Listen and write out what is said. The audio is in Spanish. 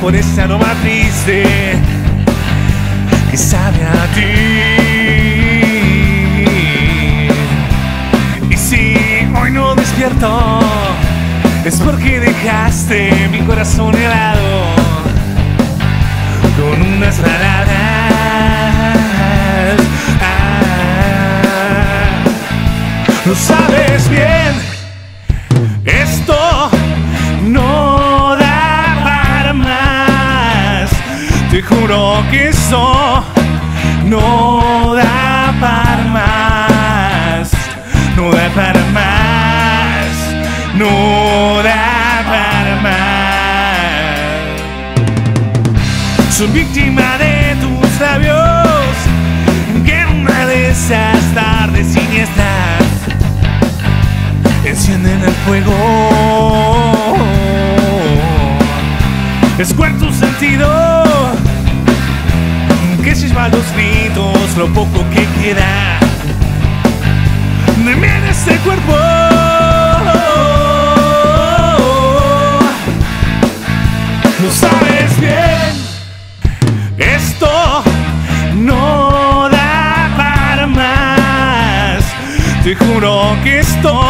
por ese aroma triste que sabe a ti. Y si hoy no despierto, es porque dejaste mi corazón helado con unas palabras. Lo sabes bien, esto no da para más. Te juro que esto no da para más. No da para más. No da para más. Soy víctima de tus labios, que en una de esas tardes siniestras encienden el fuego. Es cuarto sentido que sisma los gritos, lo poco que queda de mí en este cuerpo. Lo sabes bien, esto no da para más. Te juro que esto